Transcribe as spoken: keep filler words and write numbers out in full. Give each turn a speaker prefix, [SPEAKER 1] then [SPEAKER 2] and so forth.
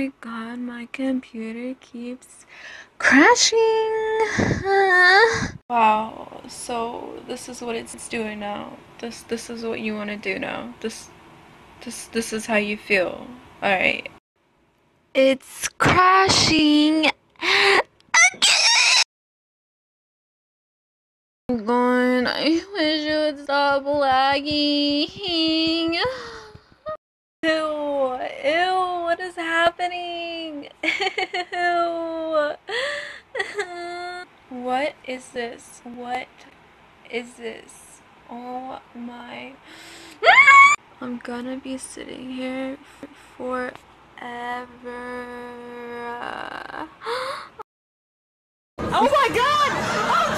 [SPEAKER 1] my god, my computer keeps crashing. Wow, so this is what it's doing now. This this is what you want to do now. This this this is how you feel. All right. It's crashing again. I'm going. I wish it would stop lagging. Ew, ew, what is happening? Ew. What is this? What is this? Oh my. I'm gonna be sitting here forever.
[SPEAKER 2] Oh my god! Oh